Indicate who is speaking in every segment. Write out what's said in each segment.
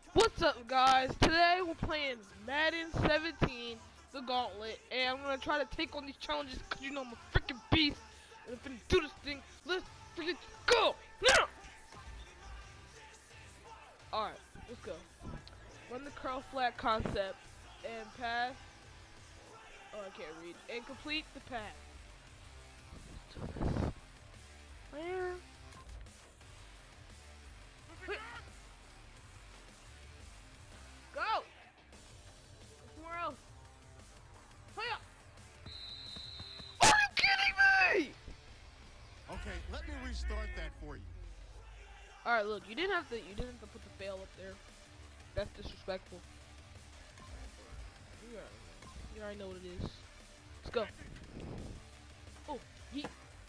Speaker 1: What's up, guys? Today we're playing Madden 17, the Gauntlet, and I'm gonna try to take on these challenges because you know I'm a freaking beast, and I'm finna do this thing. Let's freaking go now! Alright, let's go. Run the curl flat concept and pass. Oh, I can't read. And complete the pass. Let's do this. Where? Go! Somewhere else. Hiya! Are you kidding me?
Speaker 2: Okay, let me restart that for you.
Speaker 1: All right, look, you didn't have to put the fail up there. That's disrespectful. You already know what it is. Let's go. Oh, yeet.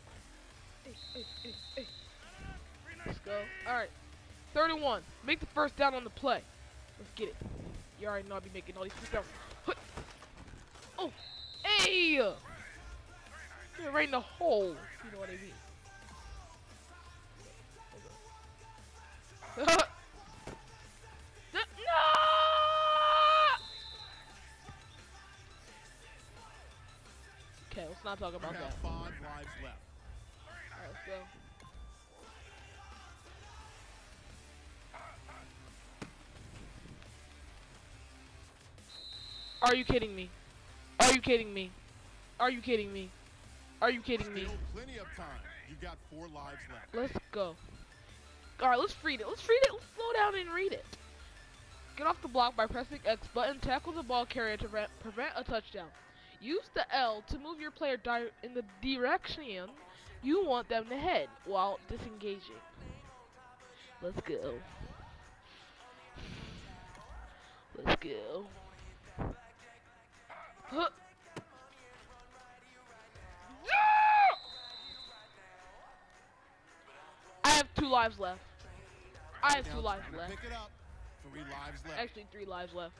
Speaker 1: Hey. Let's go. All right, 31. Make the first down on the play. Let's get it. You already know I'll be making all these first downs. Oh, hey! You're right in the hole. You know what I mean. No! Okay, let's not talk about that.
Speaker 2: 5 lives left.
Speaker 1: Alright, let's go. Are you kidding me? Are you kidding me? Are you kidding me? Are you kidding me?
Speaker 2: Still plenty of time. You've got 4 lives left.
Speaker 1: Let's go. Alright, let's read it. Let's read it. Let's slow down and read it. Get off the block by pressing X button. Tackle the ball carrier to prevent a touchdown. Use the L to move your player in the direction you want them to head while disengaging. Let's go. Let's go. Huh. I have 2 lives left. I have 2 lives left.
Speaker 2: Pick it up. 3 lives left.
Speaker 1: Actually, 3 lives left.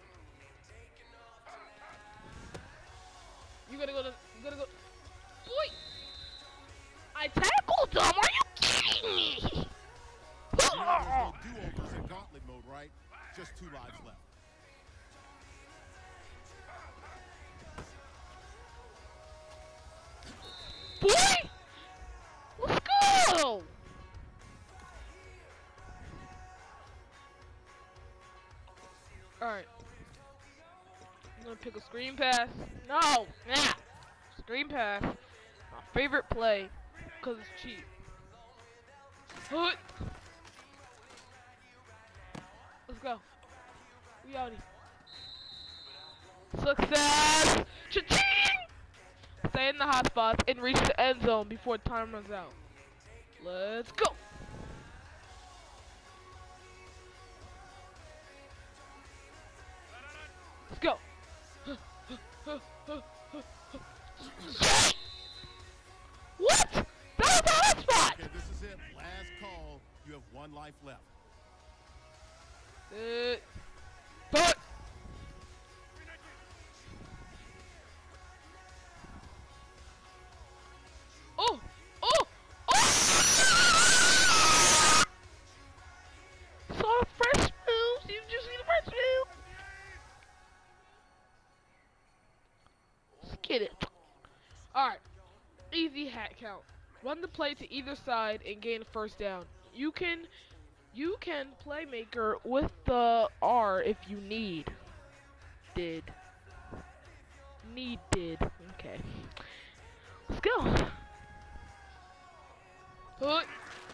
Speaker 1: You gotta go. Boy! I tackled him! Are you kidding me?
Speaker 2: There's no do-overs in gauntlet mode, right? Just 2 lives left.
Speaker 1: Boy! Let's go! Alright. I'm gonna pick a screen pass. No! Nah! Screen pass. My favorite play. Because it's cheap. Hood! Let's go. We outie. Success! Cha-ching! Stay in the hot spots and reach the end zone before time runs out. Let's go! Let's go! What? That was a hot spot!
Speaker 2: Okay, this is it. Last call. You have 1 life left.
Speaker 1: But oh! Saw a fresh move. Did you just see the fresh move? Let's get it. Alright. Easy hat count. Run the play to either side and gain a first down. You can playmaker with the R if you need. Needed. Okay. Let's go. Put.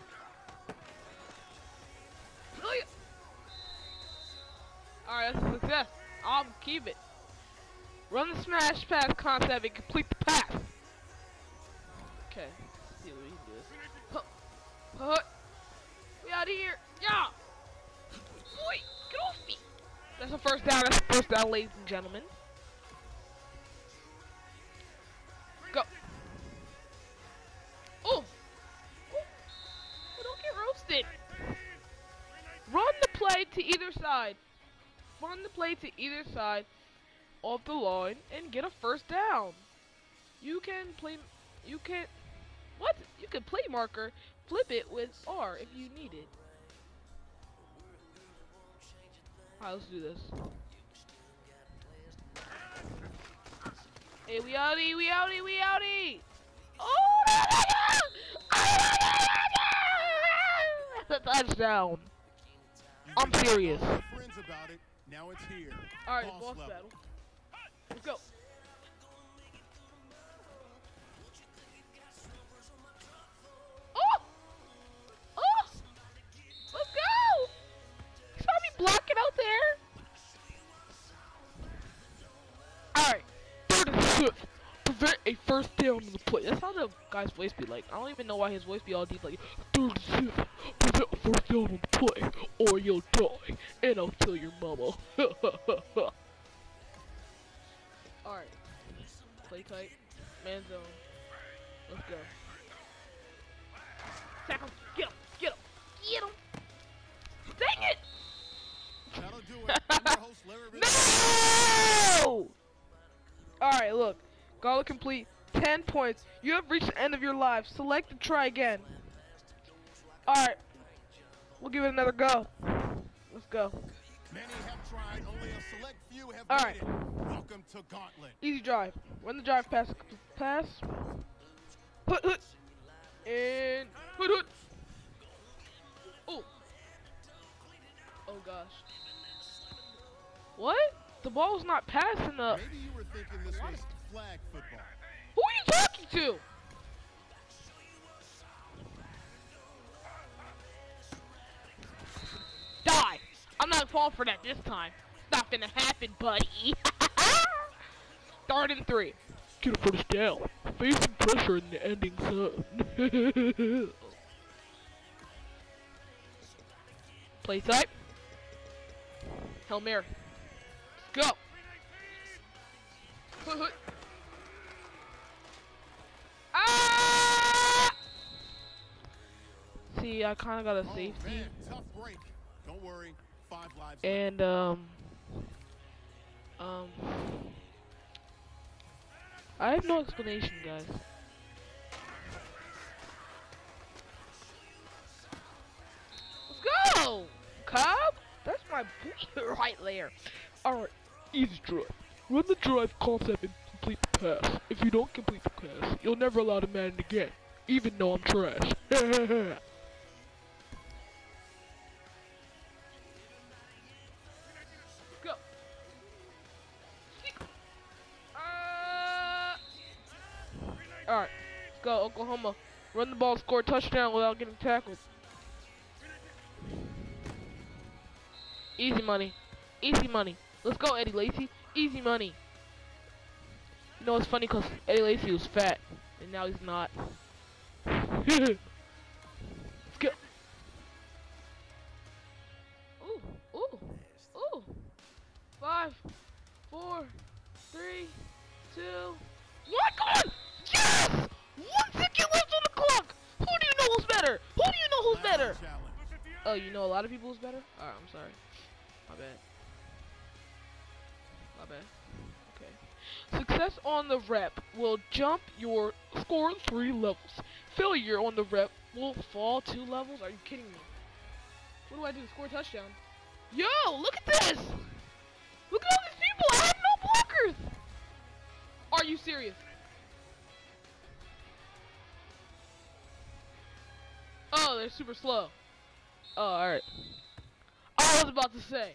Speaker 1: Alright, that's a success. I'll keep it. Run the smash pass concept and complete the pass. Okay. Let's see what we can do. We out of here. Yeah. Boy, get off me. That's a first down. That's a first down, ladies and gentlemen. Go. Oh. Don't get roasted. Run the play to either side. Run the play to either side of the line and get a first down. You can play marker, flip it with R if you need it. Alright, let's do this. Hey, we outie, we outie, we outie! Oh! That's a touchdown. I'm serious.
Speaker 2: Friends about it. Now it's here.
Speaker 1: Alright,
Speaker 2: Boss
Speaker 1: boss
Speaker 2: level.
Speaker 1: battle. Let's go. Oh! Oh! Let's go! You saw me blocking out there? Alright. Third and fifth. Prevent a first down on the play. That's how the guy's voice be like. I don't even know why his voice be all deep like, third and fifth. Prevent a first down on the play, or you'll die, and I'll tell your mama. Alright. Play tight. Man zone. Let's go. Tackle. Get him. Get him. Get him. Dang it!
Speaker 2: That'll do it. I'm your host, Larry Ridley.
Speaker 1: No! Alright, look. Gauntlet complete. 10 points. You have reached the end of your life. Select and try again. Alright. We'll give it another go. Let's go.
Speaker 2: Many have tried, only a select few have
Speaker 1: All
Speaker 2: made
Speaker 1: right.
Speaker 2: it. Welcome to Gauntlet.
Speaker 1: Easy drive. Run the drive pass. Pass. Hoot, hoot. And hoot, hoot. Oh. Oh, gosh. What? The ball's not passing the...
Speaker 2: Maybe you were thinking this was flag football.
Speaker 1: Who are you talking to? Die! I'm not falling for that this time. It's not gonna happen, buddy. 3rd and 3. Get a first down. Facing pressure in the ending zone. Play type. Hail Mary. Let's go. Hoot, hoot. Ah! See, I kind of got a safety.
Speaker 2: Oh, man, tough break. Don't worry. 5 lives.
Speaker 1: And I have no explanation, guys. Let's go, Cobb. That's my boy right there. All right, easy drive. Run the drive concept and complete the pass. If you don't complete the pass, you'll never allow to man it again, even though I'm trash. Go. Alright, let's go, Oklahoma. Run the ball, score a touchdown without getting tackled. Easy money. Easy money. Let's go, Eddie Lacy. Easy money. You know, it's funny because Eddie Lacy was fat, and now he's not. Let's go. Ooh, ooh, ooh. 5, 4, 3, 2, 1. Come on! Yes! 1 second left on the clock. Who do you know who's better? Who do you know who's better? Oh, you know a lot of people who's better? Alright, I'm sorry. My bad. My bad. Okay. Success on the rep will jump your score 3 levels. Failure on the rep will fall 2 levels. Are you kidding me? What do I do to score a touchdown? Yo, look at this! Look at all these people! I have no blockers! Are you serious? Oh, they're super slow. Oh, alright. I was about to say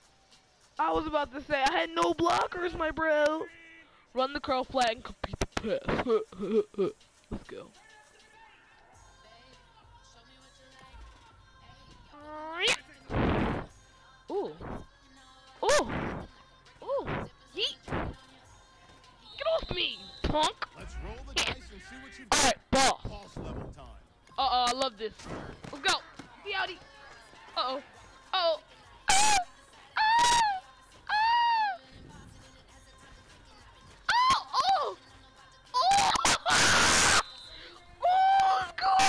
Speaker 1: I had no blockers, my bro. Run the curl flag and complete the pass. Let's go. Ooh. Ooh. Ooh. Yeet. Get off me, punk.
Speaker 2: Let's roll the dice and see what you do.
Speaker 1: Alright, ball.
Speaker 2: Pulse level time.
Speaker 1: Uh-oh, I love this. Let's go. Yowdy. Uh-oh. Uh-oh. Ah! Ah! Ah! Oh! Oh! Oh! Oh,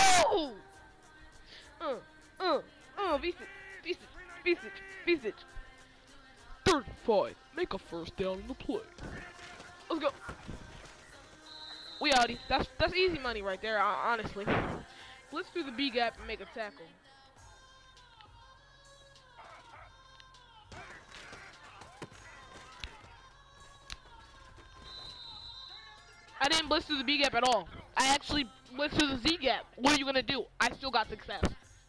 Speaker 1: let's go! Beast it. 35. Make a first down on the play. Let's go. We outie. That's easy money right there, honestly. Blitz through the B gap and make a tackle. I didn't blitz through the B gap at all. I actually blitzed through the Z gap. What are you gonna do? I still got success.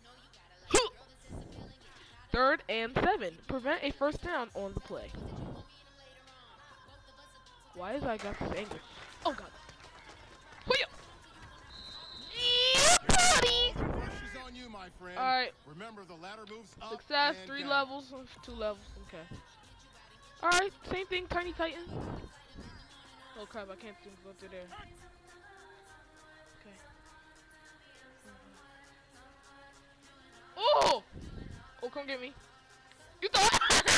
Speaker 1: 3rd and 7. Prevent a first down on the play. Why is I got this angle? Oh god. Hoo-ya! Yeah, buddy!
Speaker 2: Pressure's on you, my friend.
Speaker 1: Alright.
Speaker 2: Remember, the ladder moves up
Speaker 1: Success,
Speaker 2: and
Speaker 1: 3
Speaker 2: down.
Speaker 1: levels, 2 levels, okay. Alright, same thing, Tiny Titan. Oh crap, I can't go through there. Okay. Oh! Oh, come get me. You thought?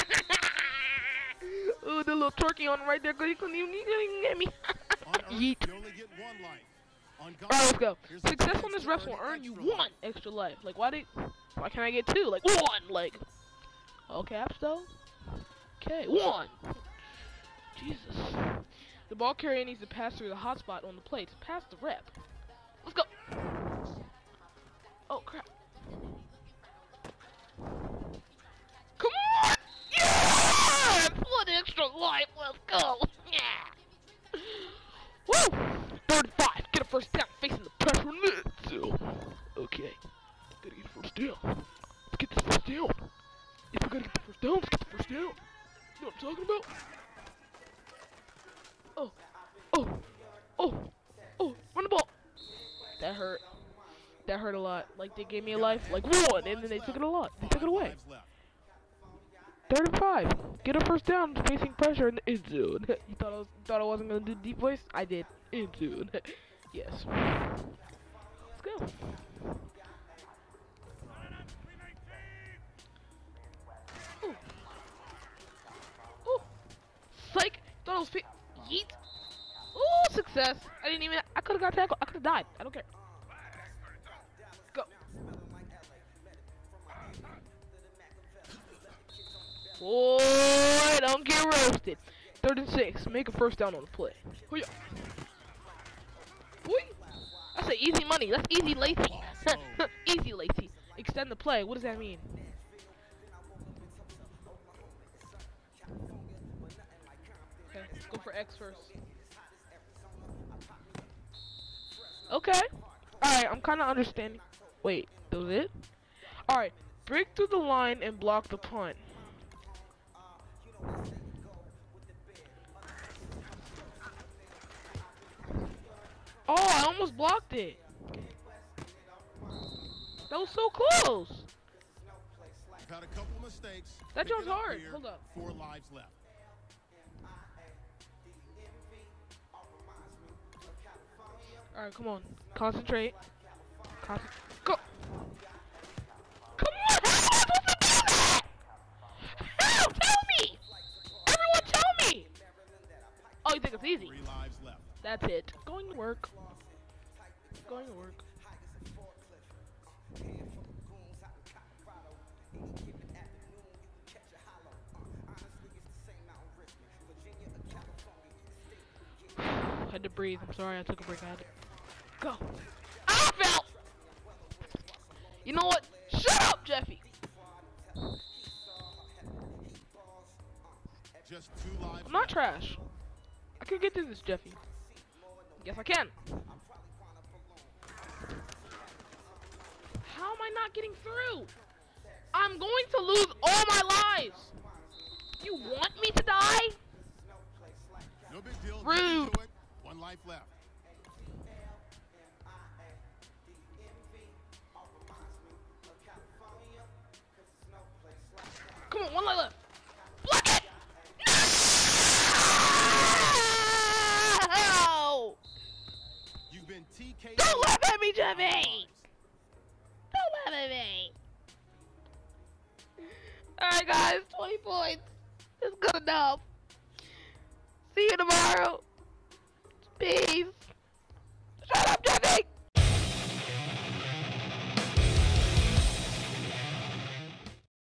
Speaker 1: Oh, the little turkey on right there, because he couldn't even get me.
Speaker 2: On Earth,
Speaker 1: Yeet.
Speaker 2: you only get 1 life. On God,
Speaker 1: Alright, let's go.
Speaker 2: here's the
Speaker 1: Success
Speaker 2: chance
Speaker 1: on this
Speaker 2: to
Speaker 1: reps
Speaker 2: earn
Speaker 1: will earn you
Speaker 2: extra
Speaker 1: 1
Speaker 2: life.
Speaker 1: extra life. Like, why can't I get 2? Like, 1! Like, okay, Appstow. Okay, 1! Jesus. The ball carrier needs to pass through the hotspot on the plate to pass the rep. Let's go! Oh, crap. Come on! Yeah! 1 extra life, let's go! Yeah! Woo! 3rd and 5. Get a first down facing the pressure mid. So, okay. Gotta get a first down. Let's get this first down. If we're gonna get the first down, let's get the first down. You know what I'm talking about? Oh. Oh. Oh. Oh. Run the ball. That hurt. That hurt a lot. Like, they gave me a life, like 1, and then they took it a lot. They took it away.
Speaker 2: 5 lives left.
Speaker 1: 3rd and 5. Get a first down facing pressure in the end zone. You thought I wasn't gonna do deep voice? I did. End zone. Yes. Let's go. Ooh. Ooh. Psych. Thought I was yeet. Ooh, success. I could have got tackled. I could have died. I don't care. Let's go. Boy, don't get roasted. 3rd and 6. Make a first down on the play. Hoo-ya. Whee. That's an easy money. That's easy lacy. Easy lacy. Extend the play. What does that mean? Okay, let's go for X first. Okay. Alright, I'm kind of understanding. Wait, that was it? Alright, break through the line and block the punt. Oh, I almost blocked it. That was so close.
Speaker 2: You've had a couple mistakes.
Speaker 1: That
Speaker 2: Pick
Speaker 1: joint's
Speaker 2: it up
Speaker 1: hard.
Speaker 2: here.
Speaker 1: Hold up.
Speaker 2: 4 lives left.
Speaker 1: Alright, come on. Concentrate. Go. Come on! How am I supposed to do that? How? Tell me! Everyone tell me! Oh, you think it's easy?
Speaker 2: 3 lives left.
Speaker 1: That's it. Going to work. Going to work. Had to breathe. I'm sorry, I took a break. I had to go. I fell! You know what? Shut up, Jeffy!
Speaker 2: Just 2 lives
Speaker 1: I'm not
Speaker 2: left.
Speaker 1: trash. I can get through this, Jeffy. Yes, I can. How am I not getting through? I'm going to lose all my lives. You want me to die?
Speaker 2: No big deal. Get
Speaker 1: Rude.
Speaker 2: into it. 1 life left.
Speaker 1: Come on, 1 life left. Block it! No!
Speaker 2: You've been TK'd.
Speaker 1: Don't laugh at me, Jeffy! Don't laugh at me. Alright, guys, 20 points. It's good enough. See you tomorrow. Peace.